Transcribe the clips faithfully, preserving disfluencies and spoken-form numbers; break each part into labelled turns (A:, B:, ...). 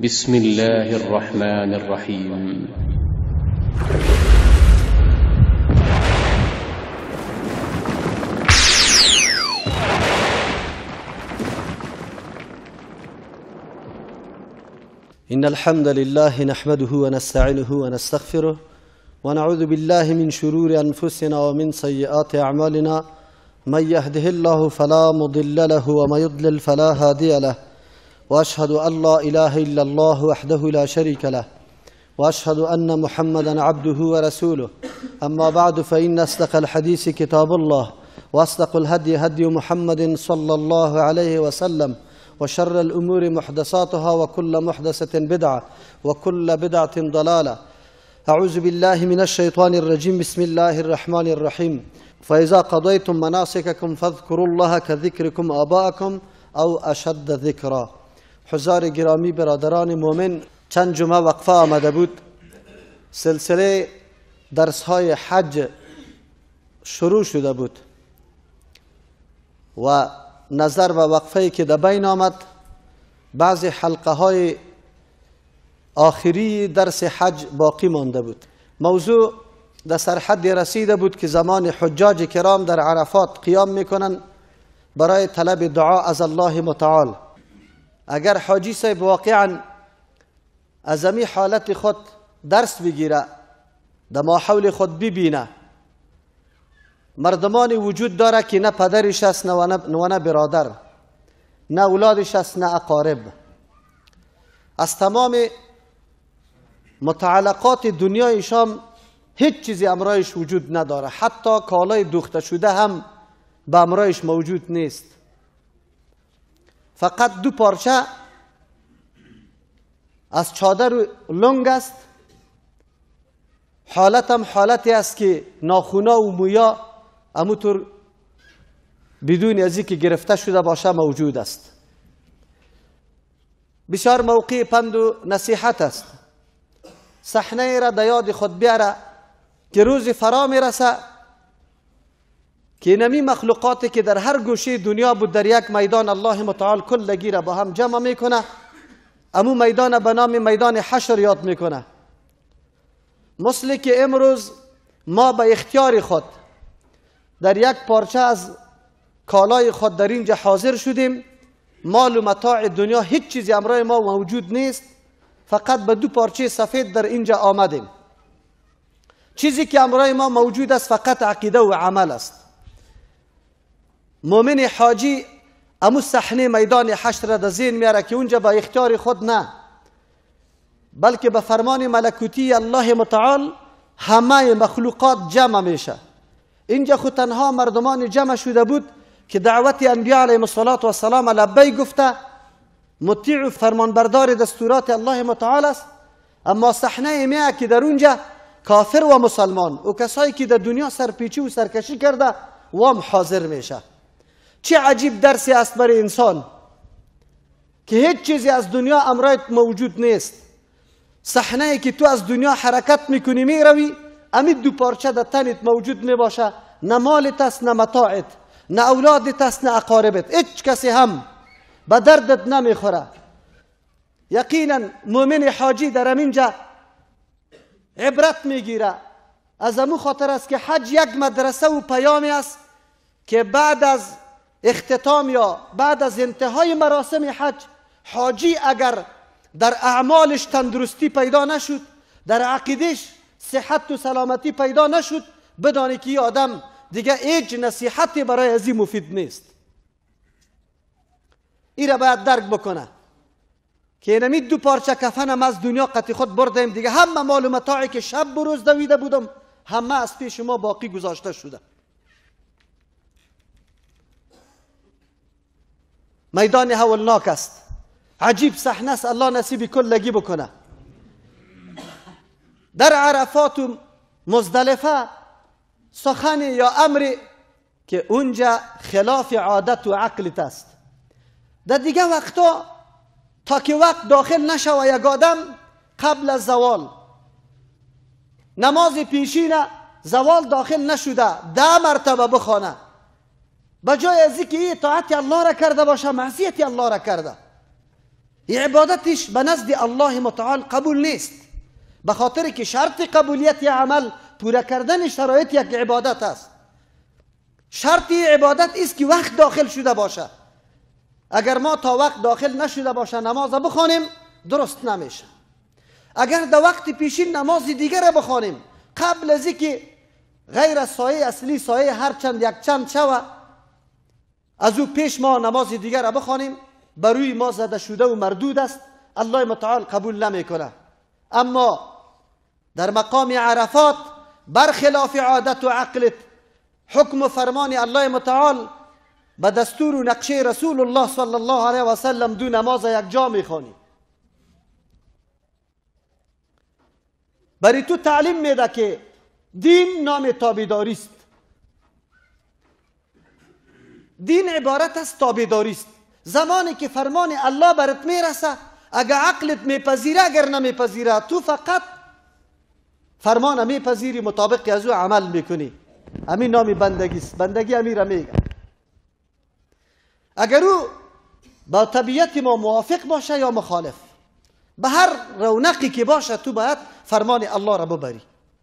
A: بسم الله الرحمن الرحيم.
B: إن الحمد لله نحمده ونستعينه ونستغفره ونعوذ بالله من شرور أنفسنا ومن سيئات أعمالنا من يهده الله فلا مضل له ومن يضلل فلا هادي له وأشهد أن لا إله إلا الله وحده لا شريك له وأشهد أن محمدا عبده ورسوله. أما بعد فإن أصدق الحديث كتاب الله وأصدق الهدي هدي محمد صلى الله عليه وسلم وشر الأمور محدثاتها وكل محدثة بدعة وكل بدعة ضلالة. أعوذ بالله من الشيطان الرجيم. بسم الله الرحمن الرحيم. فإذا قضيتم مناسككم فاذكروا الله كذكركم آباءكم أو أشد ذکرا. حضار گرامی برادران مؤمن، چند جمعه وقفه آمده بود. سلسله درس های حج شروع شده بود و نظر و وقفه که در بین آمد، بعضی حلقه های آخری درس حج باقی مانده بود. موضوع در سرحد رسیده بود که زمان حجاج کرام در عرفات قیام میکنن برای طلب دعا از الله متعال. اگر حاجی صاحب واقعا از امی حالت خود درس بگیره، در ماحول خود ببینه مردمانی وجود داره که نه پدرش است نه نه برادر، نه اولادش است نه اقارب، از تمام متعلقات دنیایشان هیچ چیزی امرایش وجود نداره، حتی کالای دوخته شده هم به امرایش موجود نیست. فقط دو پارچه از چادر لنگ است. حالت هم حالتی است که ناخونا و مویا همونطور بدون از اینکه گرفته شده باشه موجود است. بسیار موقع پند و نصیحت است. صحنه را در یاد خود بیاره که روز فرا میرسه که نمی مخلوقاتی که در هر گوشه دنیا بود در یک میدان الله متعال کلگی را با هم جمع میکنه. امو میدان به نام میدان حشر یاد میکنه. مثل که امروز ما به اختیار خود در یک پارچه از کالای خود در اینجا حاضر شدیم، مال و متاع دنیا هیچ چیزی امرای ما موجود نیست، فقط به دو پارچه سفید در اینجا آمدیم. چیزی که امرای ما موجود است فقط عقیده و عمل است. مؤمن حاجی امو صحنه میدان حشر را در ذهن میاره که اونجا با اختیار خود نه، بلکه به فرمان ملکوتی الله متعال همه مخلوقات جمع میشه. اینجا خود تنها مردمان جمع شده بود که دعوت انبیاء علیهم السلام لبیک گفته، مطیع و فرمانبردار دستورات الله متعال است. اما صحنه میه که در اونجا کافر و مسلمان و کسایی که در دنیا سرپیچی و سرکشی کرده و هم حاضر میشه. چه عجیب درسی است برای انسان که هیچ چیزی از دنیا امرایت موجود نیست. صحنه ای که تو از دنیا حرکت میکنی میروی، امی دو پارچه در تنت موجود میباشه، نه مالت است نه متاعت، نه اولادت است نه اقاربت، هیچ کسی هم به دردت نمیخوره. یقینا مؤمن حاجی در همینجا عبرت میگیره. از امو خاطر است که حج یک مدرسه و پیامی است که بعد از اختتام یا بعد از انتهای مراسم حج، حاجی اگر در اعمالش تندرستی پیدا نشد، در عقیدش صحت و سلامتی پیدا نشد، بدانی که این آدم دیگه هیچ نصیحتی برای ازی مفید نیست. این را باید درک بکنه که اینمی دو پارچه کفنم از دنیا قطع خود بردیم، دیگه همه مال و متاعی که شب و روز دویده بودم همه از پیش ما باقی گذاشته شده. میدان هولناک است، عجیب صحنه است. الله نصیب کلگی بکنه. در عرفات و مزدلفه سخن یا امر که اونجا خلاف عادت و عقلت است. در دیگه وقتا تا که وقت داخل نشوه یک آدم قبل از زوال نماز پیشینه زوال داخل نشده ده مرتبه بخوانه، بجای از اینکه اطاعت الله را کرده باشه معصیت الله را کرده. این عبادتش به نزد الله متعال قبول نیست، به خاطر که شرط قبولیت عمل پورا کردن شرایط یک عبادت است. شرطی عبادت است که وقت داخل شده باشه. اگر ما تا وقت داخل نشده باشه نماز بخوانیم درست نمیشه. اگر در وقت پیشین نماز دیگر بخوانیم قبل از اینکه غیر از سایه اصلی سایه هر چند یک چند شوه از او پیش ما نماز دیگر بخوانیم بر روی ما زده شده و مردود است، الله متعال قبول نمیکنه. اما در مقام عرفات برخلاف عادت و عقلت حکم و فرمان الله متعال به دستور و نقشه رسول الله صلی الله علیه و سلم دو نماز یک جا میخوانی. برای تو تعلیم میده که دین نام تابعداری است. دین عبارت از تابعداری است. زمانی که فرمان الله برات میرسه اگر عقلت میپذیره اگر نمیپذیره تو فقط فرمان میپذیری مطابق از او عمل میکنی. همین نام بندگی است. بندگی امیر میگه اگر او با طبیعت ما موافق باشه یا مخالف به هر رونقی که باشه تو باید فرمان الله را ببری.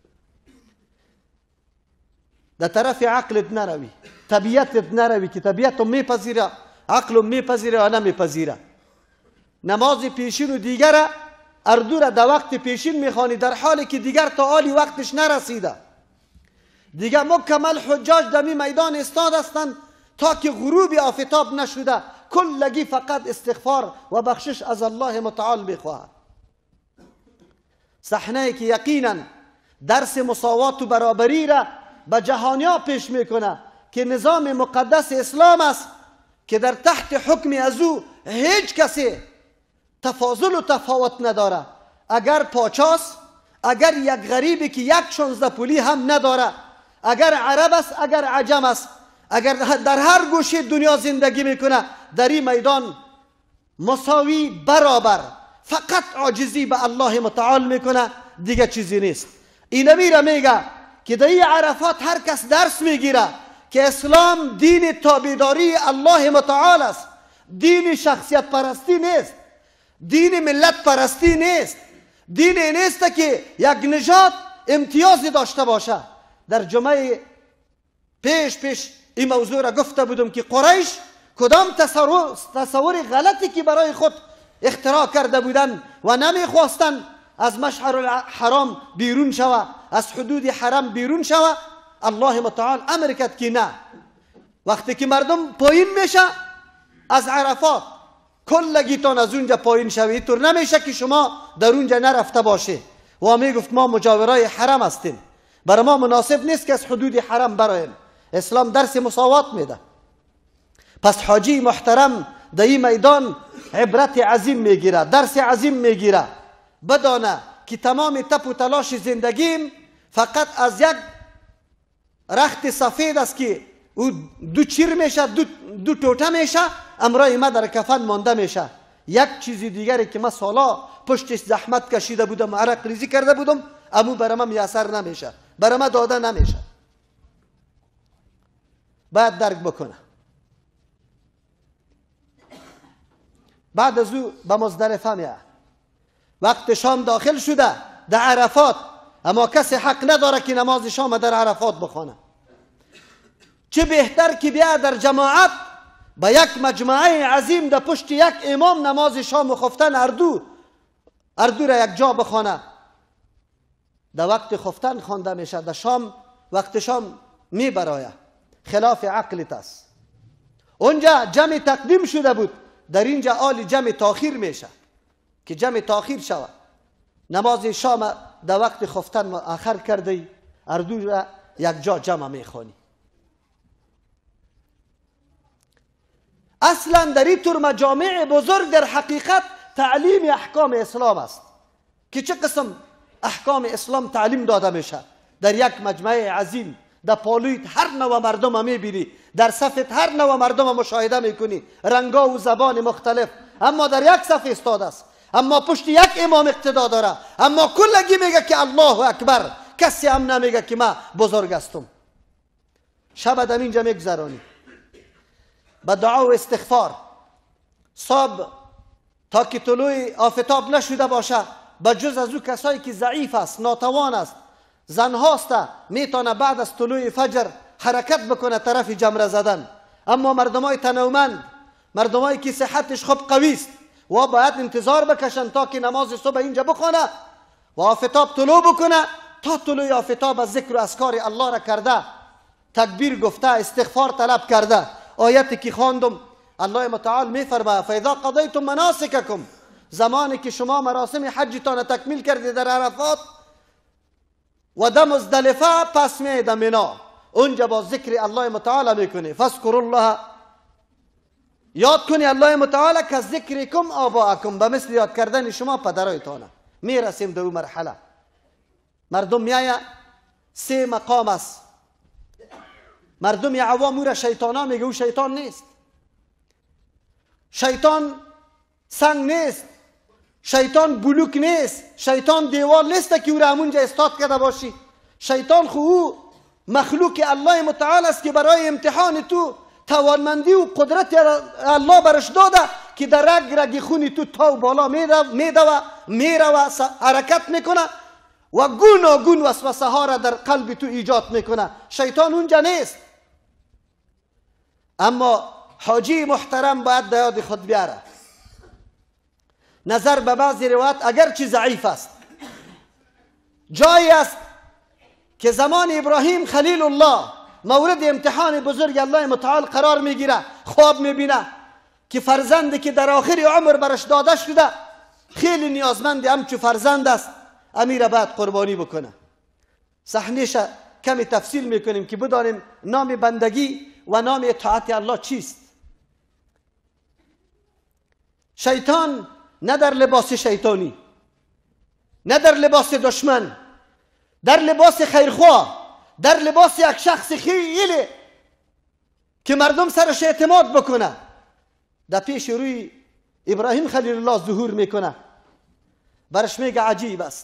B: در طرف عقلت نروی، طبیعتت نروی که طبیعت میپذیره عقل میپذیره یا نمیپذیره. نماز پیشین و دیگر اردو را در وقت پیشین میخوانی در حالی که دیگر تا آلی وقتش نرسیده. دیگر مکمل حجاج دمی میدان استاد هستند تا که غروب آفتاب نشده کلگی فقط استغفار و بخشش از الله متعال بخواهد. صحنه که یقینا درس مساوات و برابری را به جهانیا پیش میکنه که نظام مقدس اسلام است که در تحت حکم از او هیچ کسی تفاضل و تفاوت نداره. اگر پاچاست، اگر یک غریبی که یک شانزده پولی هم نداره، اگر عرب است اگر عجم است، اگر در هر گوشه دنیا زندگی میکنه در این میدان مساوی برابر، فقط عاجزی به الله متعال میکنه دیگه چیزی نیست. این میره میگه که در این عرفات هر کس درس میگیره که اسلام دین تابعداری الله متعال است، دین شخصیت پرستی نیست، دین ملت پرستی نیست، دین نیست که یک نژاد امتیازی داشته باشه. در جمعه پیش پیش این موضوع را گفته بودم که قریش کدام تصور, تصور غلطی که برای خود اختراع کرده بودن و نمیخواستن از مشعر الحرام بیرون شوه، از حدود حرم بیرون شوه، الله متعال امر کرد که نه، وقتی که مردم پایین میشه از عرفات کلگیتان از اونجا پایین شوید طور نمیشه که شما در اونجا نرفته باشه. و میگفت ما مجاورای حرم هستیم، برای ما مناسب نیست که از حدود حرم برایم. اسلام درس مساوات میده. پس حاجی محترم در این میدان عبرت عظیم میگیره، درس عظیم میگیره. بدانه که تمام تپ و تلاش زندگیم فقط از یک رخت سفید است که او دو چیر میشه، دو, دو ٹوٹه میشه، امرای ما در کفن مانده میشه. یک چیزی دیگری که من سالا پشتش زحمت کشیده بودم، عرق ریزی کرده بودم، امو برای من میسر نمیشه، برای من داده نمیشه. باید درک بکنه. بعد از او به مزدلفه میه، وقت شام داخل شده در عرفات، اما کسی حق نداره که نماز شام در عرفات بخونه. چه بهتر که بیا در جماعت با یک مجموعه عظیم در پشت یک امام نماز شام و خفتن اردو اردو را یک جا بخونه. در وقت خفتن خوانده میشه، در شام وقت شام میبرایه، خلاف عقلت است. اونجا جمع تقدیم شده بود، در اینجا آل جمع تاخیر میشه که جمع تاخیر شود. نماز شام در وقت خفتن مؤخر کرده، اردو را یک جا جمع میخوانی. اصلا در این طور مجامع بزرگ در حقیقت تعلیم احکام اسلام است که چه قسم احکام اسلام تعلیم داده میشه. در یک مجمع عظیم در پالویت هر نوع مردم میبینی، در صفت هر نوع مردم مشاهده میکنی، رنگا و زبان مختلف، اما در یک صف استاد است، اما پشت یک امام اقتدا داره، اما کلگی میگه که الله اکبر، کسی هم نمیگه که من بزرگ هستم. شب در اینجا میگذرانی با دعا و استغفار. صبح تا که طلوع آفتاب نشده باشه، به جز از او کسایی که ضعیف است، ناتوان است، زنهاست، میتونه بعد از طلوع فجر حرکت بکنه طرف جمره زدن. اما مردمای تنومند، مردمایی که صحتش خوب قوی است و باید انتظار بکشن تا که نماز صبح اینجا بخونه و آفتاب طلوع بکنه، تا طلوع آفتاب از ذکر و اذکار الله را کرده، تکبیر گفته، استغفار طلب کرده. آیتی که خواندم الله متعال میفرماید فاذا قضیتم مناسککم، زمانی که شما مراسم حجتان تکمیل کردید در عرفات و در مزدلفه، پس میید مینا، اونجا با ذکر الله متعال میکنی. فاذکروا الله، یاد کنی الله متعال که ذکرکم آباءکم، به مثل یاد کردن شما پدرایتانه. میرسیم در اون مرحله. مردم میایه سه مقام است. مردم عوام او را شیطانا میگه، او شیطان نیست. شیطان سنگ نیست، شیطان بلوک نیست، شیطان دیوار نیست که او را همونجا استاد کرده باشی. شیطان خو او مخلوق الله متعال است که برای امتحان تو توانمندی و قدرت الله برش داده که در رگ رگ خونی تو تا و بالا میده و میره و حرکت میکنه و گوناگون وسوسه ها را در قلب تو ایجاد میکنه. شیطان اونجا نیست. اما حاجی محترم باید در یاد خود بیاره، نظر به بعضی روایت اگرچه ضعیف است، جایی است که زمان ابراهیم خلیل الله مورد امتحان بزرگ الله متعال قرار میگیره. خواب میبینه که فرزندی که در آخر عمر برش داده شده خیلی نیازمند همچو فرزند است، امیر باید قربانی بکنه. صحنهش کمی تفصیل میکنیم که بدانیم نام بندگی و نام اطاعت الله چیست. شیطان نه در لباس شیطانی، نه در لباس دشمن، در لباس خیرخواه، در لباس یک شخص خیلی که مردم سرش اعتماد بکنه، در پیش روی ابراهیم خلیل الله ظهور میکنه. برش میگه عجیب است،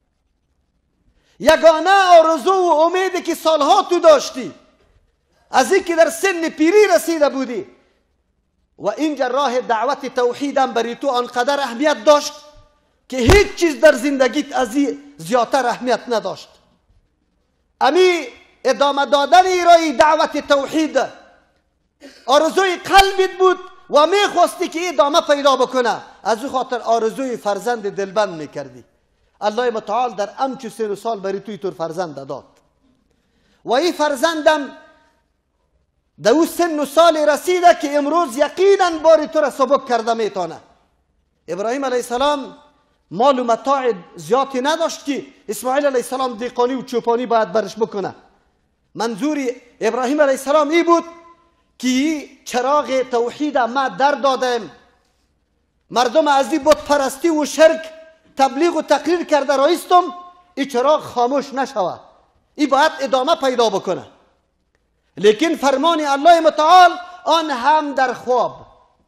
B: یگانه آرزو و امیدی که سالها تو داشتی از این که در سن پیری رسیده بودی و اینجا راه دعوت توحیدم برای تو آنقدر اهمیت داشت که هیچ چیز در زندگیت از این زیادتر اهمیت نداشت. امی ادامه دادن ایرای دعوت توحید آرزوی قلبت بود و میخواستی که ادامه پیدا بکنه، از او خاطر آرزوی فرزند دلبند میکردی. الله متعال در امچو سن و سال برای توی طور فرزند داد و این فرزندم در او سن و سال رسیده که امروز یقینا باری تو را سبک کرده میتونه. ابراهیم علیه السلام مال و متاع زیادی نداشت که اسماعیل علیه السلام دیقانی و چوپانی باید برش بکنه. منظور ابراهیم علیه السلام ای بود که چراغ توحید ما در دادم، مردم از این بت پرستی و شرک تبلیغ و تقریر کرده رایستم، این چراغ خاموش نشود، این باید ادامه پیدا بکنه. لیکن فرمان الله متعال آن هم در خواب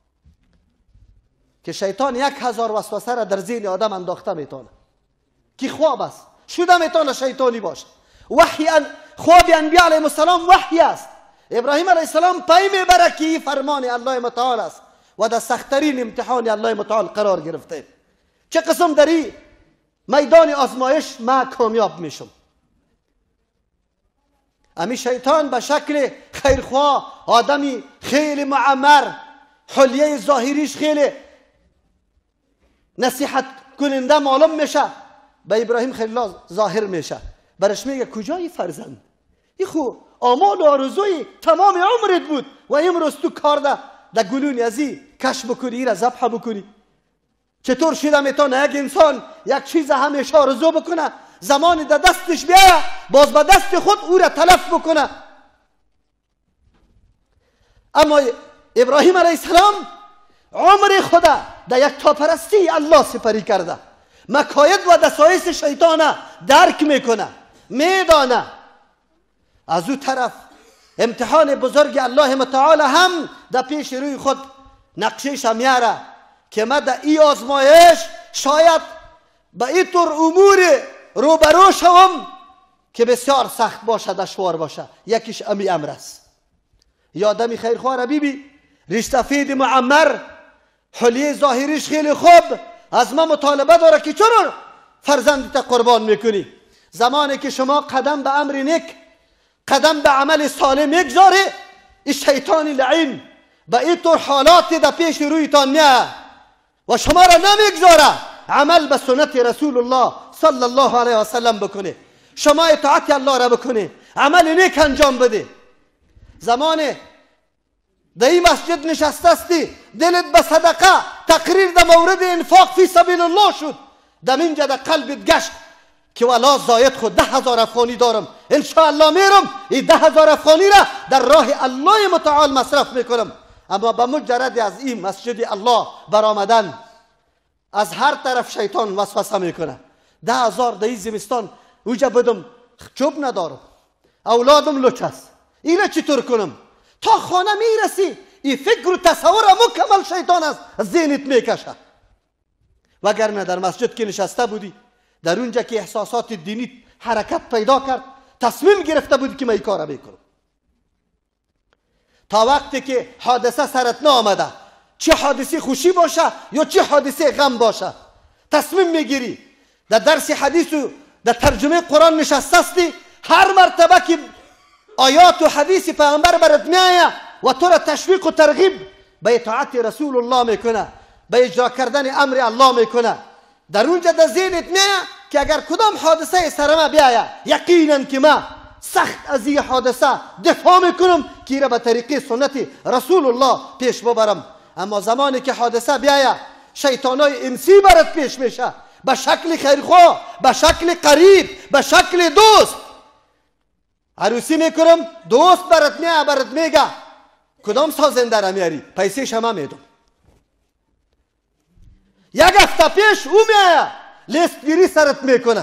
B: که شیطان یک هزار وسوسه را در ذهن آدم انداخته میتونه که خواب است، شده میتونه شیطانی باشه. وحی خواب انبیاء علیهم السلام وحی است. ابراهیم علیه السلام پی میبره که این فرمان الله متعال است و در سختترین امتحان الله متعال قرار گرفته. چه قسم در این میدان آزمایش ما کامیاب میشم؟ امی شیطان به شکل خیرخواه، آدمی خیلی معمر، حلیه ظاهریش خیلی نصیحت کننده معلوم میشه، به ابراهیم خیلی الله ظاهر میشه. برش میگه کجای فرزند؟ این خو آمال و آرزوی تمام عمرت بود و امروز تو کار ده در گلون ازی کش بکنی، این را ذبح بکنی. چطور شده میتونه یک انسان یک چیز همیشه آرزو بکنه، زمانی در دستش بیایه باز به دست خود او را تلف بکنه؟ اما ابراهیم علیه السلام عمر خدا در یک تاپرستی الله سپری کرده، مکاید و دسایس شیطانه درک میکنه، میدانه. از او طرف امتحان بزرگ الله متعال هم در پیش روی خود نقشش میاره که ما در ای آزمایش شاید به این طور امور روبرو شوم که بسیار سخت باشه، دشوار باشه. یکیش امی امر است. یادمی خیرخواه را بیبی رشتفید معمر حلیه ظاهریش خیلی خوب، از ما مطالبه داره که چرا فرزندت قربان میکنی. زمانی که شما قدم به امر نیک، قدم به عمل صالح میگذاری، این شیطان لعین به این طور حالاتی در پیش رویتان میاد و شما را نمیگذاره عمل به سنت رسول الله صلی الله علیه و سلم بکنه، شما اطاعت الله را بکنه، عمل نیک انجام بده. زمان در این مسجد نشسته استی، دلت به صدقه تقریر در مورد انفاق فی سبیل الله شد، در اینجا در قلبت گشت که والا زاید خود ده هزار افغانی دارم، انشاءالله میرم این ده هزار افغانی را در راه الله متعال مصرف میکنم. اما به مجرد از این مسجد الله برآمدن، از هر طرف شیطان وسوسه میکنه. ده هزار در این زمستان اوجا بدم، چوب ندارم، اولادم لچ است، اینه چطور کنم؟ تا خانه میرسی این فکر و تصور مکمل شیطان است از ذهنت میکشه. وگرنه در مسجد که نشسته بودی، در اونجا که احساسات دینی حرکت پیدا کرد، تصمیم گرفته بودی که من این کار میکنم. تا وقتی که حادثه سرت نآمده، چه حادثه خوشی باشه یا چه حادثه غم باشه، تصمیم میگیری. در درس حدیث و در ترجمه قرآن نشستی، هر مرتبه که آیات و حدیث پیامبر برات میآید و تو را تشویق و ترغیب به اطاعت رسول الله میکنه، به اجرا کردن امر الله میکنه، در اونجا در ذهنت میآید که اگر کدام حادثه سر ما بیاید، یقینا که ما سخت از این حادثه دفاع میکنم که را به طریق سنت رسول الله پیش ببرم. اما زمانی که حادثه بیاید، شیطانای انسی برات پیش میشه، به شکل خیرخواه، به شکل قریب، به شکل دوست. عروسی میکنم، دوست برات میاد، برات میگه کدام سازنده را میاری؟ پیسه شما میدم. یک هفته پیش او میاد لیست گیری سرت میکنه،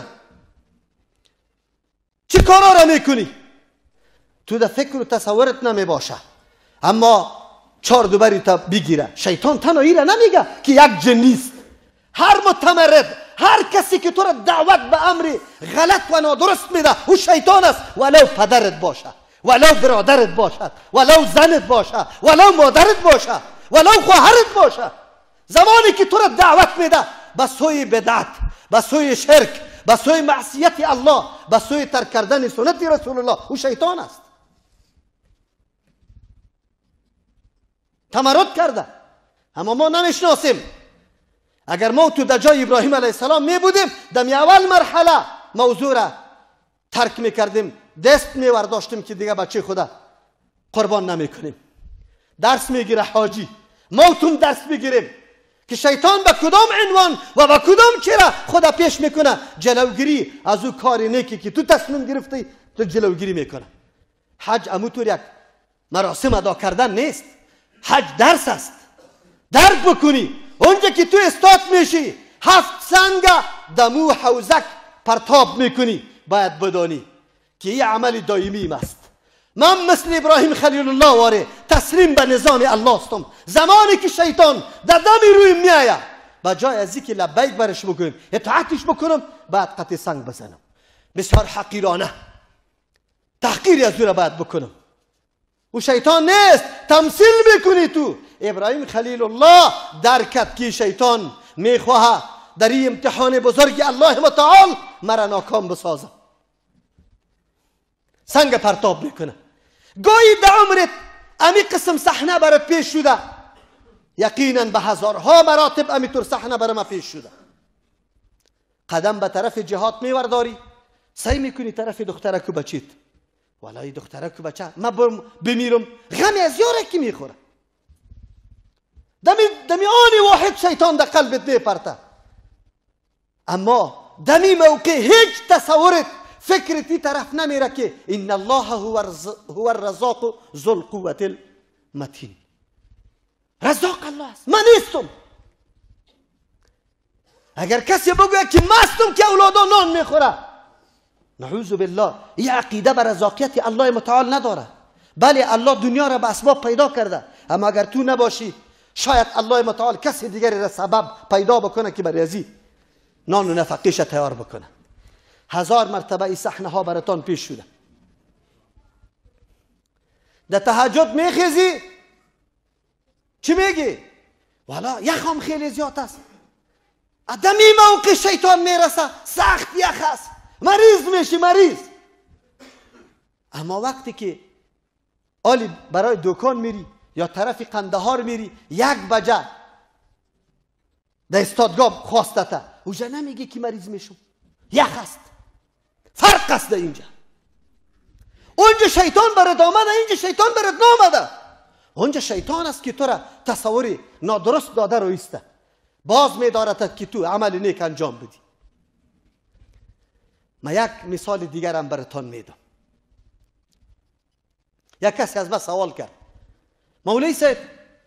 B: چی کارا را میکنی؟ تو در فکر و تصورت نمیباشه، اما چهار دوبری تا بگیره. شیطان تنهایی را نمیگه که یک جنیست. هر متمرد، هر کسی که تو را دعوت به امر غلط و نادرست میده، او شیطان است، ولو پدرت باشه، ولو برادرت باشد، ولو زنت باشه، ولو مادرت باشه، ولو خواهرت باشه. زمانی که تو را دعوت میده به سوی بدعت، به سوی شرک، به سوی معصیت الله، به سوی ترک کردن سنت رسول الله، او شیطان است. تمرد کرده، اما ما نمیشناسیم. اگر ما تو در جای ابراهیم علیه السلام می بودیم، در اول مرحله موضوع را ترک میکردیم، دست میورداشتیم که دیگه بچه خدا قربان نمیکنیم. درس میگیره حاجی، ما تون درس بگیریم که شیطان به کدام عنوان و به کدام چرا خدا پیش میکنه جلوگیری از او کار نیکی که تو تصمیم گرفتی، تو جلوگیری میکنه. حج اموتور یک مراسم ادا کردن نیست، حج درس است. درک بکنی اونجا که تو استاد میشی، هفت سنگ دمو حوزک پرتاب میکنی، باید بدانی که این عمل دائمی است. من مثل ابراهیم خلیل الله واره تسلیم به نظام الله استم. زمانی که شیطان در دمی روی میآید، با جای از اینکه لبیک برش بکنم، اطاعتش بکنم، بعد قطع سنگ بزنم. بسیار حقیرانه تحقیری از او را باید بکنم. و شیطان نیست، تمثیل میکنی تو. ابراهیم خلیل الله درکت که شیطان میخواه در این امتحان بزرگ الله متعال مرا ناکام بسازه، سنگ پرتاب میکنه. گاهی در عمرت امی قسم صحنه برات پیش شده، یقینا به هزارها مراتب امی طور صحنه برای ما پیش شده. قدم به طرف جهاد میورداری، سعی میکنی طرف دخترک و بچیت، والای دخترک و بچه ما بمیرم، غمی از یاره کی میخوره. دمی دمی آنی واحد شیطان در قلبت میپرته، اما دمی موقع هیچ تصورت فکرتی طرف نمیره که ان الله هو الرزاق ذو القوة المتین. رزاق الله است، من نیستم. اگر کسی بگوید که مستم که اولادا نان میخوره، نعوذ بالله، این عقیده بر رزاقیت الله متعال نداره. بله الله دنیا را به اسباب پیدا کرده، اما اگر تو نباشی شاید الله متعال کسی دیگری را سبب پیدا بکنه که برای ازی نان و نفقیش تیار بکنه. هزار مرتبه این صحنه ها براتان پیش شده. در تهجد میخیزی، چی میگی؟ والا یخم خیلی زیاد است. آدمی موقع شیطان میرسه سخت یخ است، مریض میشی مریض. اما وقتی که آلی برای دکان میری یا طرف قندهار میری یک بجه در استادگاه خواسته تا اوجا نمیگی که مریض میشم، یخ است. فرق است در اینجا. اونجا شیطان برات آمده، اینجا شیطان برات نامده. اونجا شیطان است که تو را تصوری نادرست داده رو ایسته، باز میدارد که تو عمل نیک انجام بدی. ما یک مثال دیگرم براتون میدم. یک کسی از من سوال کرد مولوی صاحب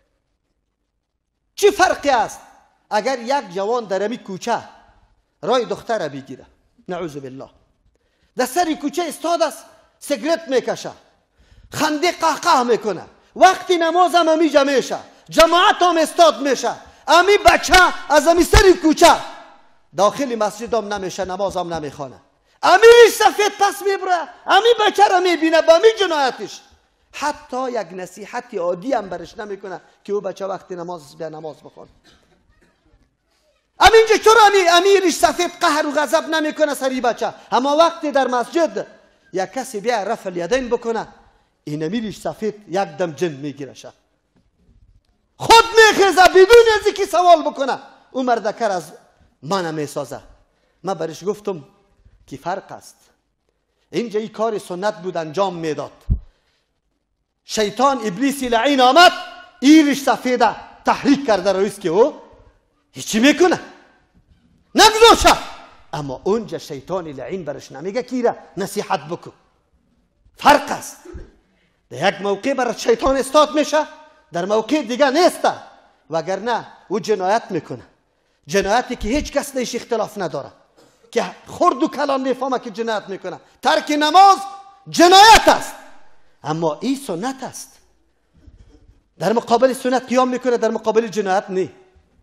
B: چی فرقی است اگر یک جوان در امی کوچه رای دختر بگیره، نعوذ بالله، در سر کوچه استاد است، سیگرت میکشه، خنده قهقه میکنه، وقتی نماز هم امیجا میشه، جماعت هم استاد میشه، امی بچه از امی سر کوچه داخل مسجد هم نمیشه، نماز هم نمیخونه، امی سفید پس میبره، امی بچه را میبینه با امی جنایتش، حتی یک نصیحتی عادی هم برش نمیکنه که او بچه وقتی نماز به نماز بخونه. امینجا چرا امی امیرش سفید قهر و غضب نمیکنه سری بچه، اما وقتی در مسجد یک کسی بیا رفع الیدین بکنه این امیرش سفید یک دم جن میگیرشه، خود میخیزه بدون از که سوال بکنه، او مردکر از من میسازه. من برش گفتم که فرق است. اینجا ای کار سنت بود انجام میداد، شیطان ابلیسی لعین آمد ایرش سفیده تحریک کرده رویست که او هیچی میکنه نگذاشه، اما اونجا شیطان لعین برش نمیگه که نصیحت بکن. فرق است. در یک موقع برای شیطان استاد میشه، در موقع دیگه نیسته، وگرنه او جنایت میکنه، جنایتی که هیچ کس دیش اختلاف نداره، که خرد و کلان میفهمه که جنایت میکنه. ترک نماز جنایت است، اما این سنت است. در مقابل سنت قیام میکنه، در مقابل جنایت نه.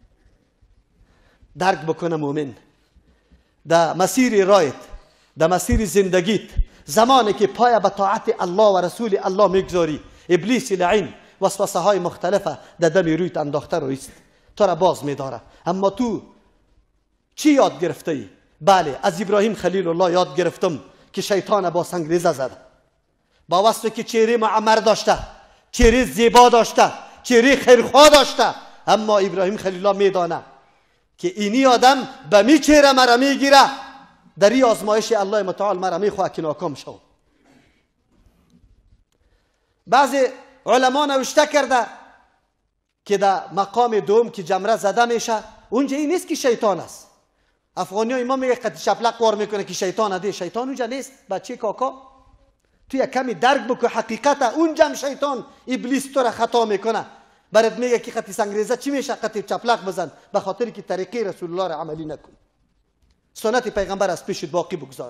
B: درک بکنه مومن در مسیر رایت، در مسیر زندگیت، زمانی که پای به طاعت الله و رسول الله میگذاری، ابلیس لعین وسوسه های مختلفه در دم رویت انداخته رویست، تو را باز میداره. اما تو چی یاد گرفته ای؟ بله، از ابراهیم خلیل الله یاد گرفتم که شیطان با سنگریزه زده، با وصفی که چهره معمر داشته، چهره زیبا داشته، چهره خیرخواه داشته، اما ابراهیم خلیل الله میدانه که اینی آدم به می چهره مرا میگیره، در این آزمایش الله متعال مرا میخواه که ناکام شو. بعضی علما نوشته کرده که در مقام دوم که جمره زده میشه اونجا این نیست که شیطان است. افغانی ها ایمان میگه قطع شپلق وار میکنه که شیطان هده، شیطان اونجا نیست بچه کاکا. تو یک کمی درک بکن حقیقت، اونجا هم شیطان ابلیس تو را خطا میکنه، برات میگه که قطع سنگریزه چی میشه؟ قطع چپلق بزن، به خاطر که طریقه رسول الله را عملی نکن، سنت پیغمبر از پیشت باقی بگذار.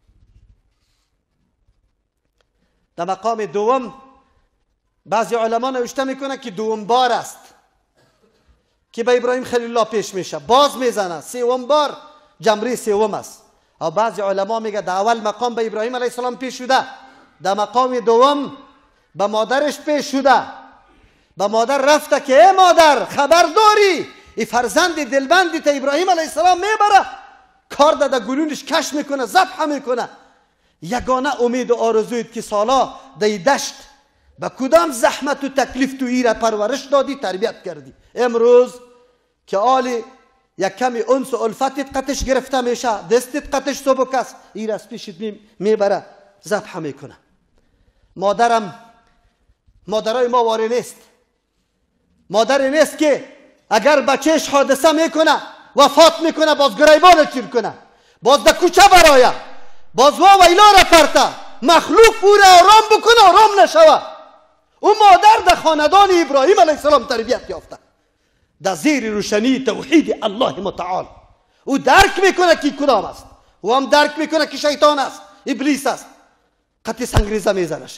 B: در مقام دوم بعضی علما نوشته میکنه که دوم بار است که به ابراهیم خلیل الله پیش میشه، باز میزنه، سوم بار جمره سوم است. و بعضی علما میگه در اول مقام به ابراهیم علیه السلام پیش شده، در مقام دوم به مادرش پیش شده، به مادر رفته که ای مادر خبر داری ای فرزند دلبندی تا ابراهیم علیه السلام میبره، کار داده گلونش کش میکنه، ذبح میکنه. یگانه امید و آرزوید که سالا در دشت به کدام زحمت و تکلیف تو ایره پرورش دادی، تربیت کردی، امروز که آلی یک کمی انس و الفتت قطش گرفته میشه، دستت قطش سبک است، ایره از پیشت میبره ذبح میکنه. مادرم مادرای ما واره نیست، مادر نیست که اگر بچهش حادثه میکنه وفات میکنه باز گریبان چیر کنه، باز در کوچه برایه، باز وا ویلا را پرته، مخلوق پوره آرام بکنه آرام نشوه. او مادر در خاندان ابراهیم علیه السلام تربیت یافته، در زیر روشنی توحید الله متعال. او درک میکنه که کدام است، او هم درک میکنه که شیطان است، ابلیس است، قطع سنگریزه میزنش.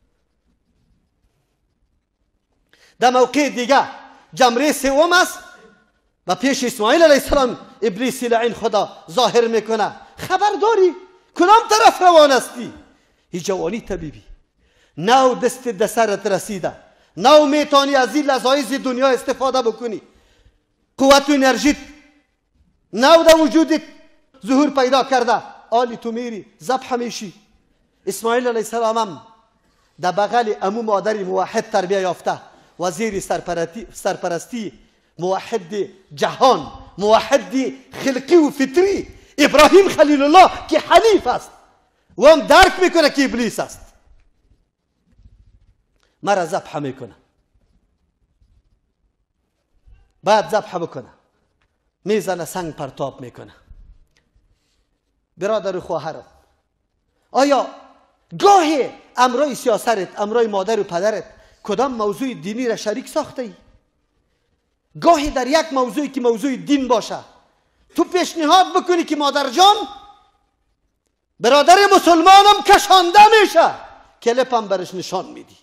B: در موقع دیگه جمره سوم است و پیش اسماعیل علیه السلام ابلیس لعین خدا ظاهر میکنه، خبر داری کدام طرف روان استی؟ ای جوانی طبیبی، نو دست دسرت رسیده، نو میتانی از این لذایز دنیا استفاده بکنی، قوت و انرژیت نو در وجودت ظهور پیدا کرده، آلی تو میری ذبح میشی. اسماعیل علیه السلام هم در بغل امو مادری موحد تربیه یافته، وزیر سرپرستی, سرپرستی موحد جهان، موحد خلقی و فطری ابراهیم خلیل الله که حنیف است و هم درک میکنه که ابلیس است، مرا ذبح میکنه. بعد ذبح بکنه میزنه سنگ پرتاب میکنه. برادر و خواهرم، آیا گاهی امرای سیاستت، امرای مادر و پدرت کدام موضوع دینی را شریک ساخته ای؟ گاهی در یک موضوعی که موضوع دین باشه تو پیشنهاد بکنی که مادر جان برادر مسلمانم کشانده میشه، کلپم برش نشان میدی.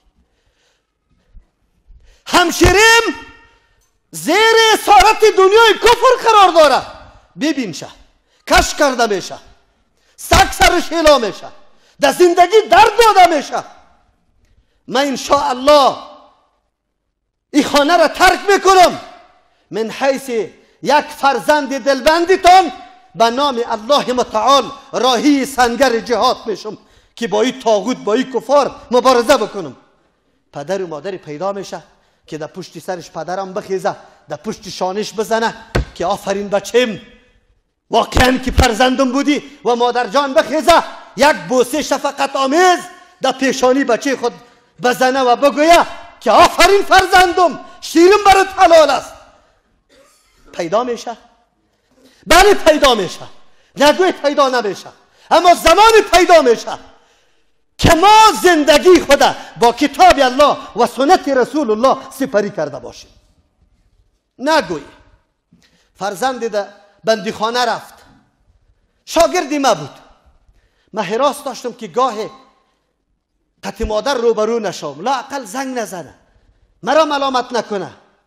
B: همشیریم زیر اسارت دنیای کفر قرار داره، ببین شه کش کرده میشه، سگ سرش هلا میشه، در زندگی درد داده میشه. من انشاءالله این خانه را ترک میکنم، من حیث یک فرزند دلبندیتان به نام الله متعال راهی سنگر جهاد میشم که با این طاغوت، با این کفار مبارزه بکنم. پدر و مادری پیدا میشه که در پشت سرش پدرم بخیزه، در پشت شانش بزنه که آفرین بچم، واقعا که فرزندم بودی، و مادر جان بخیزه یک بوسه شفقت آمیز در پیشانی بچه خود بزنه و بگویه که آفرین فرزندم، شیرم برات حلال است. پیدا میشه؟ بله پیدا میشه، نگوی پیدا نمیشه، اما زمانی پیدا میشه که ما زندگی خود با کتاب الله و سنت رسول الله سپری کرده باشیم. نگوی فرزند در بندیخانه رفت، شاگردی ما بود، من حراس داشتم که گاه قطع مادر روبرو نشم، لااقل زنگ نزنه، مرا ملامت نکنه.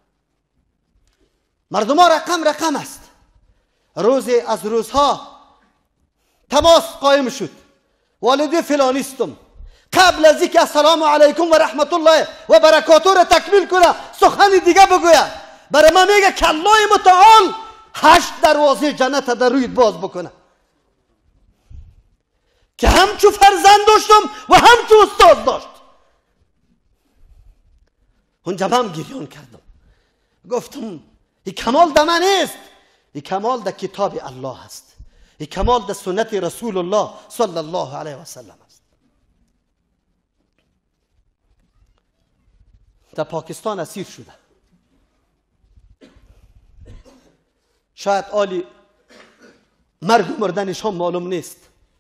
B: مردم ها رقم رقم است. روزی از روزها تماس قائم شد، والدی فلانیستم، قبل از اینکه السلام علیکم و رحمت الله و برکاته را تکمیل کنه سخن دیگه بگوید، برای من میگه که الله متعال هشت دروازه جنت در رویت باز بکنه که همچو فرزند داشتم و همچو استاد داشت. اونجا هم گریان کردم، گفتم این کمال در من نیست، این کمال در کتاب الله است، این کمال در سنت رسول الله صلی الله علیه و سلم است. در پاکستان اسیر شده، شاید آلی مرگ و مردنش هم معلوم نیست.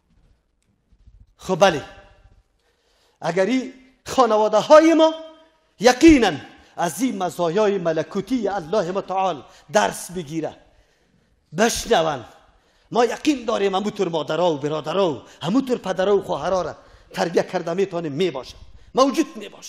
B: خب بله، اگر این خانواده های ما یقینا از این مزایای ملکوتی الله متعال درس بگیره، بشنون، ما یقین داریم همونطور مادرها و برادرها و همونطور پدرها و خواهرها را تربیه کرده میتونه میباشه، موجود میباشه.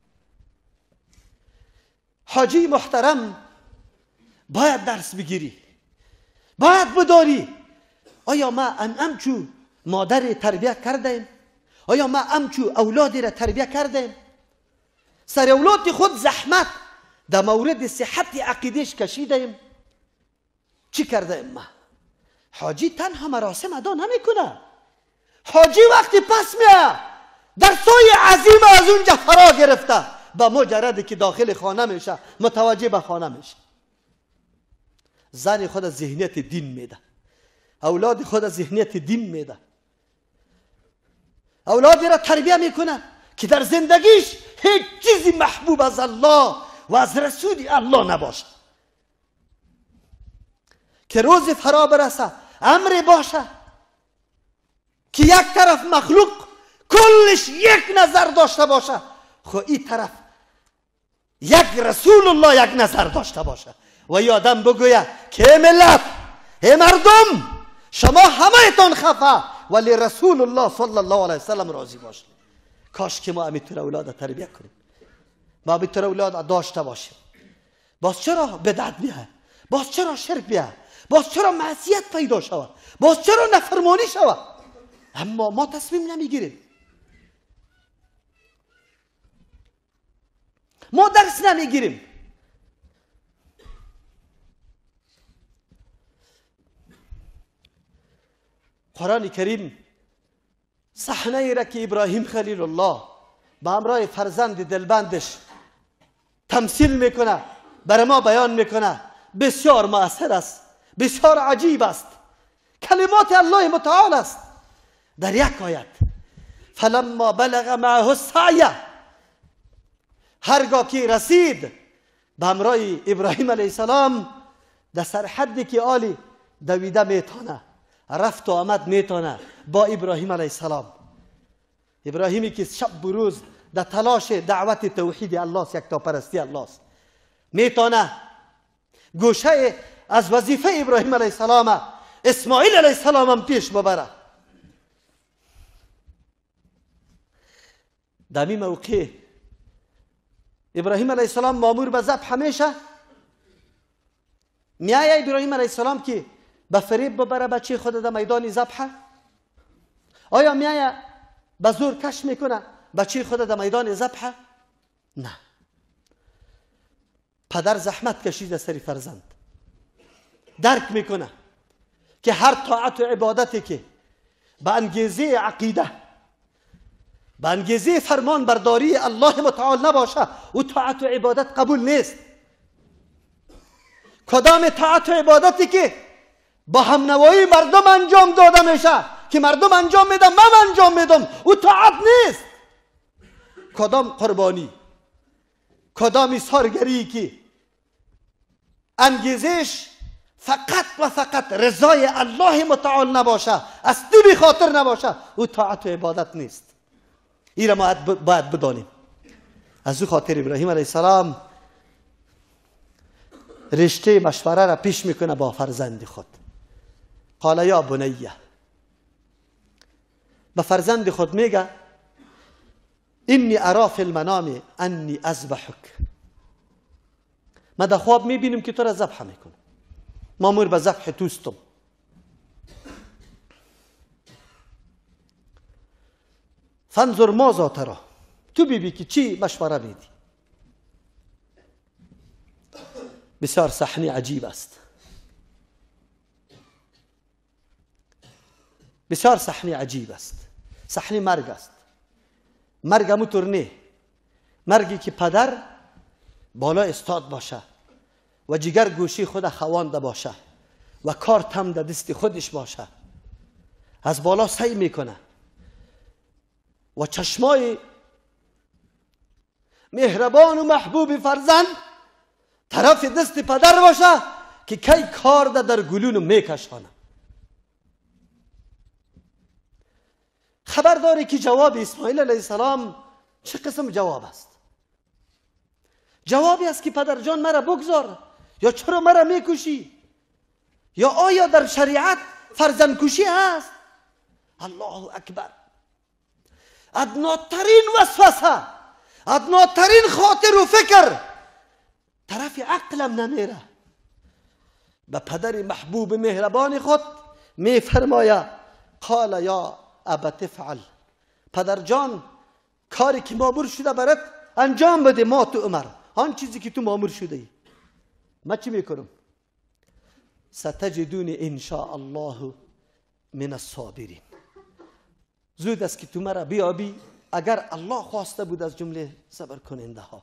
B: حاجی محترم باید درس بگیری، باید بداری آیا ما امچو مادر تربیه کردیم؟ آیا ما امچو اولادی را تربیه کردیم؟ سر اولاد خود زحمت در مورد صحت عقیدش کشیدیم؟ چی کردیم ما؟ حاجی تنها مراسم ادا نمیکنه، حاجی وقتی پس میه در سوی عظیم از اونجا فرا گرفته، با مجردی که داخل خانه میشه متوجه به خانه میشه. زن خود ذهنیت دین میده، اولاد خود ذهنیت دین میده، اولادی را تربیه میکنه که در زندگیش هیچ چیزی محبوب از الله و از رسول الله نباشه، که روز فرا برسه امر باشه که یک طرف مخلوق کلش یک نظر داشته باشه، خب این طرف یک رسول الله یک نظر داشته باشه و ای آدم بگویه که ملت، ای مردم، شما همه تان خفه ولی رسول الله صلی الله علیه وسلم راضی باشه. کاش که ما امیتور اولاد تربیه کنیم، ما امیتور اولاد داشته باشیم. باز چرا بدعت بیه؟ باز چرا شرک بیه؟ باز چرا معصیت پیدا شود؟ باز چرا نفرمانی شود؟ اما ما تصمیم نمیگیریم، ما درس نمیگیریم. قرآن کریم صحنه ای را که ابراهیم خلیل الله به همراه فرزند دلبندش تمثیل میکنه برای ما بیان میکنه بسیار مؤثر است، بسیار عجیب است، کلمات الله متعال است. در یک آیت فلما بلغ معه السعی، هرگاه که رسید به همراه ابراهیم علیه السلام در سرحدی که آلی دویده میتونه، رفت و آمد میتونه با ابراهیم علیه السلام. ابراهیمی که شب و روز در تلاش دعوت توحید الله است، یکتاپرستی الله است، میتونه گوشه از وظیفه ابراهیم علیه السلام اسماعیل علیه السلام هم پیش ببره. در این موقع ابراهیم علیه السلام مامور به ذبح همیشه میایه ابراهیم علیه السلام که به فریب ببره بچه خود در میدان ذبح؟ آیا میایه به زور کش میکنه بچه خود در میدان ذبح؟ نه. پدر زحمت کشیده سری فرزند، درک میکنه که هر طاعت و عبادتی که به انگیزه عقیده، به انگیزه فرمان برداری الله متعال نباشه او طاعت و عبادت قبول نیست. کدام طاعت و عبادتی که با همنوایی مردم انجام داده میشه که مردم انجام میدن من انجام میدم او طاعت نیست. کدام قربانی، کدام ایثارگری که انگیزش فقط و فقط رضای الله متعال نباشه، از طیب خاطر نباشه، او طاعت و عبادت نیست. این را ما باید بدانیم. از او خاطر ابراهیم علیه السلام رشته مشوره را پیش میکنه با فرزند خود. قال یا بنیه، به فرزند خود میگه اینی ارا فی المنام انی اذبحک، من در خواب میبینم که تو را ذبح میکنم، مامور به ذبح توستم. فانظر ماذا ترى، تو بیبی که چی مشوره میدی. بسیار صحنه عجیب است، بسیار صحنه عجیب است. صحنه مرگ است. مرگ همونطور نه، مرگی که پدر بالا استاد باشه و جگر گوشی خود خوانده باشه و کارت هم در دست خودش باشه، از بالا سعی میکنه و چشمای مهربان و محبوب فرزند طرف دست پدر باشه که کی کار ده در گلونو میکشانه. خبر داری که جواب اسماعیل علیه السلام چه قسم جواب است؟ جوابی است که پدر جان مرا بگذار، یا چرا مرا میکشی، یا آیا در شریعت فرزند کشی هست؟ الله اکبر. ادناترین وسوسه، ادناترین خاطر و فکر طرف عقلم نمیره. به پدر محبوب مهربان خود میفرماید قال یا ابت افعل، پدر جان کاری که مامور شده برات انجام بده، ما تو عمر آن چیزی که تو مامور شده ای. من چی میکنم؟ ستجدون ان شاء الله من الصابرین، زود است که تو مرا بیابی اگر الله خواسته بود از جمله صبر کننده ها.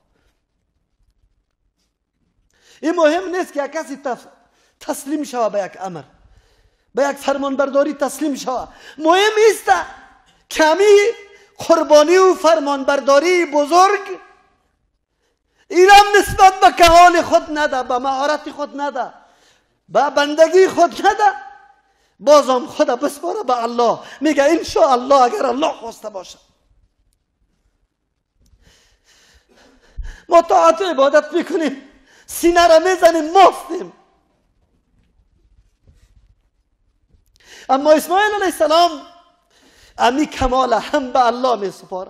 B: این مهم نیست که کسی تسلیم شود به یک امر، به یک فرمانبرداری تسلیم شود. مهم است کمی قربانی و فرمانبرداری بزرگ اینم نسبت به کمال خود نده، به مهارت خود نده، به بندگی خود نده، بازم خود بسپاره به الله. میگه ان شاء الله اگر الله خواسته باشه. ما طاعت و عبادت میکنیم، سینه را میزنیم، مفتیم. اما اسماعیل علیه السلام امی کمال هم به الله می سپاره.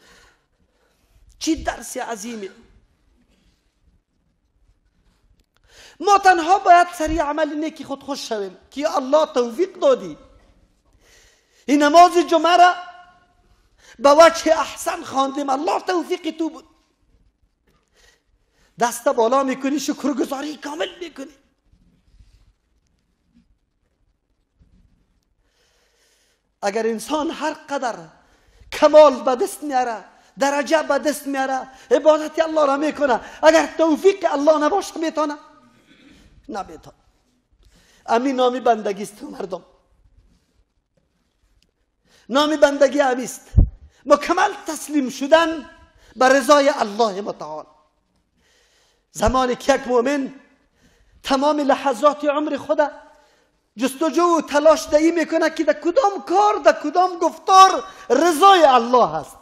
B: چی درس عظیمه. ما تنها باید سریع عمل نیکی خود خوش شویم که الله توفیق دادی این نماز جمعه را به وجه احسن خواندیم، الله توفیق تو بود. دست بالا میکنی، شکرگزاری کامل میکنی. اگر انسان هر قدر کمال به دست میاره، درجه به دست میاره، عبادت الله را میکنه، اگر توفیق الله نباشه میتونه؟ نمیتونه. امین نامی بندگی است مردم. نامی بندگی همیست مکمل تسلیم شدن به رضای الله متعال. زمانی که یک مؤمن تمام لحظات عمر خود جستجو و تلاش دهی میکنه که در کدام کار، در کدام گفتار رضای الله هست،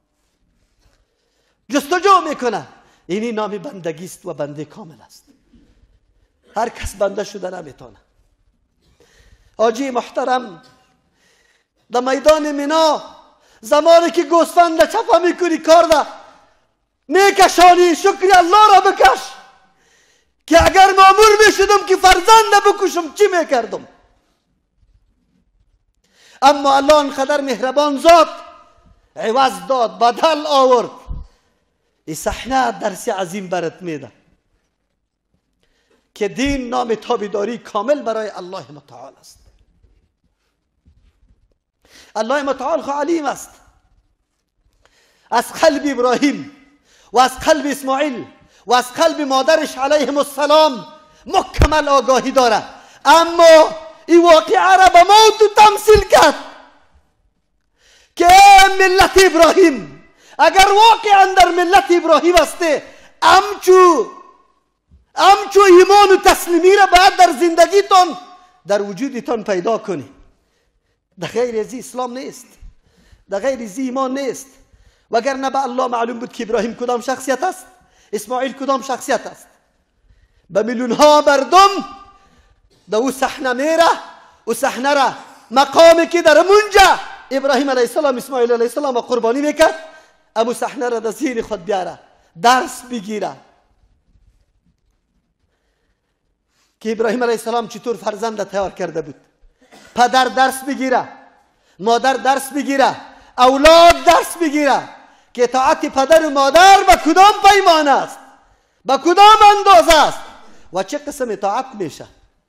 B: جستجو میکنه، اینی نامی بندگی است و بنده کامل است. هر کس بنده شده نمیتونه. حاجی محترم، در میدان مینا زمانی که گوسفند چپا میکنی کار ده میکشانی، شکر الله را بکش که اگر مامور میشدم که فرزند بکشم چی میکردم. اما الله انقدر مهربان ذات عوض داد، بدل آورد. این صحنه درس عظیم برات میده که دین نام تابعداری کامل برای الله متعال است. الله متعال خو علیم است. از قلب ابراهیم و از قلب اسماعیل و از قلب مادرش علیهم السلام مکمل آگاهی داره. اما این واقعه را به ما تو تمثیل کرد که ملت ابراهیم اگر واقعا در ملت ابراهیم هسته، امچو امچو ایمان و تسلیمی را باید در زندگیتان، در وجودتان پیدا کنی. در غیر از اسلام نیست، در غیر از ایمان نیست. وگرنه به الله معلوم بود که ابراهیم کدام شخصیت است، اسماعیل کدام شخصیت است. به میلیون ها مردم در او صحنه میره، او صحنه را مقامی که در منجا ابراهیم علیه السلام اسماعیل علیه السلام قربانی میکرد، امو صحنه را در ذهن خود بیاره، درس بگیره که ابراهیم علیه السلام چطور فرزند تیار کرده بود. پدر درس بگیره، مادر درس بگیره، اولاد درس بگیره که اطاعت پدر و مادر به کدام پیمانه است، به کدام اندازه است و چه قسم اطاعت میشه.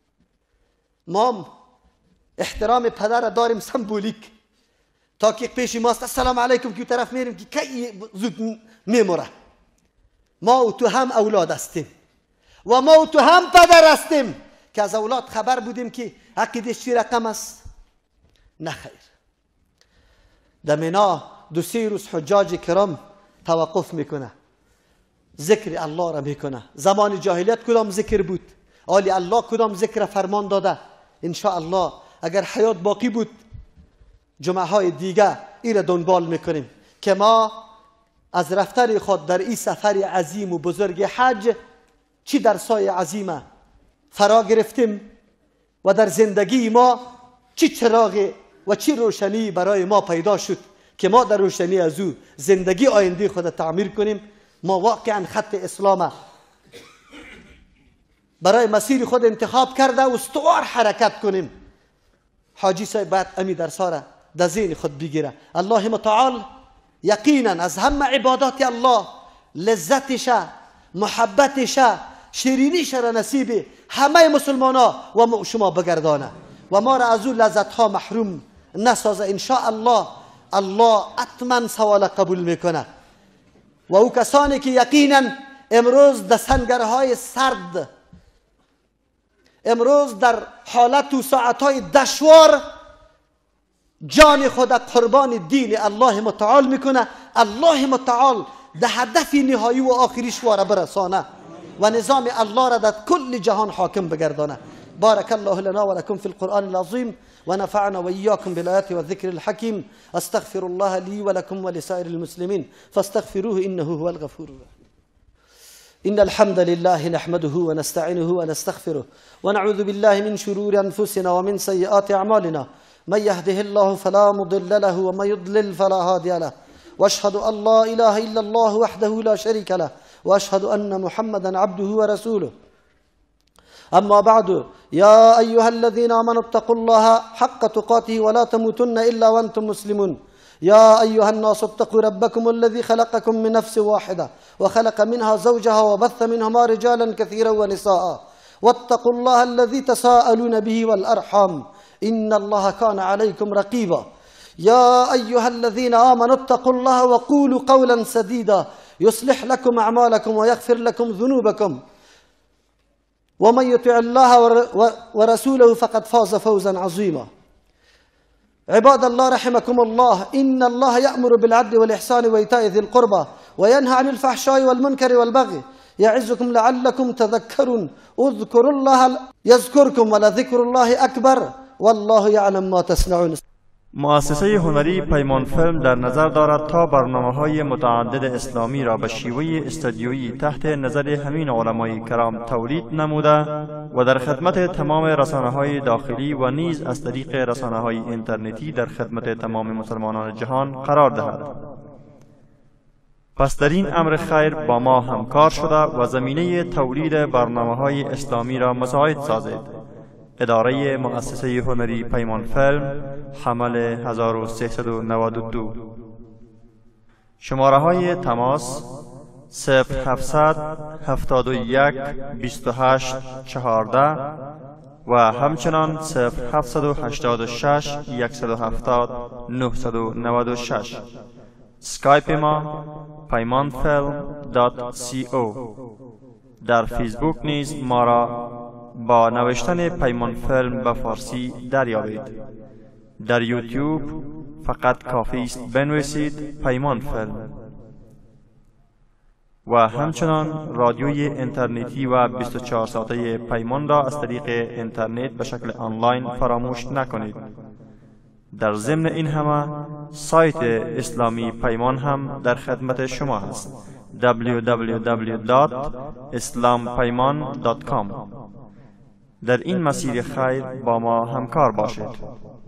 B: ما احترام پدر داریم سمبولیک، تا که پیش ماست السلام علیکم که طرف میریم که کی زود میموره. ما و تو هم اولاد هستیم و ما و تو هم پدر هستیم که از اولاد خبر بودیم که عقیدش چی رقم است. نه خیر. در مینا دو سه روز حجاج کرام توقف میکنه، ذکر الله را میکنه. زمان جاهلیت کدام ذکر بود، آلی الله کدام ذکر فرمان داده. ان شاء الله اگر حیات باقی بود جمعه های دیگه این را دنبال میکنیم که ما از رفتن خود در این سفر عظیم و بزرگ حج چی درسای عظیمه فرا گرفتیم و در زندگی ما چی چراغ و چی روشنی برای ما پیدا شد که ما در روشنی از او زندگی آینده خود تعمیر کنیم. ما واقعا خط اسلام برای مسیر خود انتخاب کرده و استوار حرکت کنیم. حاجی صاحب باید امی درسا را در ذهن خود بگیره. الله متعال یقینا از همه عبادات الله لذتش، محبتش، شیرینیش را نصیب همه مسلمان ها و شما بگردانه و ما را از او لذت ها محروم نسازه. ان شاء الله الله حتما سوال قبول میکنه. و او کسانی که یقینا امروز در سنگرهای سرد، امروز در حالت و ساعتهای دشوار جان خود قربان دین الله متعال میکنه، الله متعال ده هدف نهایی و آخریش واره برسانه و نظام الله را در کل جهان حاکم بگردانه. بارك الله لنا ولكم في القرآن العظيم ونفعنا وإياكم بالآيات والذكر الحكيم. أستغفر الله لي ولكم ولسائر المسلمين فاستغفروه إنه هو الغفور الرحيم. إن الحمد لله نحمده ونستعينه ونستغفره ونعوذ بالله من شرور أنفسنا ومن سيئات أعمالنا. من يهده الله فلا مضل له ومن يضلل فلا هادي له. وأشهد أن لا إله إلا الله وحده لا شريك له وأشهد أن محمدا عبده ورسوله. أما بعد يا أيها الذين آمنوا اتقوا الله حق تقاته ولا تموتن إلا وأنتم مسلمون. يا أيها الناس اتقوا ربكم الذي خلقكم من نفس واحدة وخلق منها زوجها وبث منهما رجالا كثيرا ونساء واتقوا الله الذي تساءلون به والأرحام إن الله كان عليكم رقيبا. يا أيها الذين آمنوا اتقوا الله وقولوا قولا سديدا يصلح لكم أعمالكم ويغفر لكم ذنوبكم ومن يطع الله ورسوله فقد فاز فوزا عظيما. عباد الله رحمكم الله، إن الله يأمر بالعدل والإحسان وإيتاء ذي القربى وينهى عن الفحشاء والمنكر والبغي يعظكم لعلكم تذكرون. اذكروا الله يذكركم ولذكر الله أكبر والله يعلم ما تصنعون.
C: مؤسسه هنری پیمان فیلم در نظر دارد تا برنامه‌های متعدد اسلامی را به شیوه استودیویی تحت نظر همین علمای کرام تولید نموده و در خدمت تمام رسانه‌های داخلی و نیز از طریق رسانه‌های اینترنتی در خدمت تمام مسلمانان جهان قرار دهد. پس در این امر خیر با ما همکار شده و زمینه تولید برنامه‌های اسلامی را مساعد سازید. اداره مؤسسه هنری پیمان فیلم، حمل هزار و سیصد و نود و دو. شماره های تماس صفر هفتصد هفتاد و یک بیست و هشت چهارده و همچنان صفر هفتصد و هشتاد و شش صد و هفتاد نهصد و نود و شش. اسکایپ ما پیمان فیلم دات سی او. در فیسبوک نیز ما را با نوشتن پیمان فیلم به فارسی دریابید. در یوتیوب فقط کافی است بنویسید پیمان فیلم. و همچنان رادیوی اینترنتی و بیست و چهار ساعته پیمان را از طریق اینترنت به شکل آنلاین فراموش نکنید. در ضمن این همه سایت اسلامی پیمان هم در خدمت شما است. دبلیو دبلیو دبلیو دات اسلام پیمان دات کام. در این مسیر خیر با ما همکار باشید.